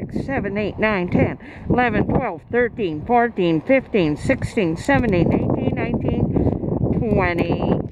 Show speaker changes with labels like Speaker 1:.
Speaker 1: 6, 7, 8, 9, 10, 11, 12, 13, 14, 15, 16, 17, 18, 19, 20.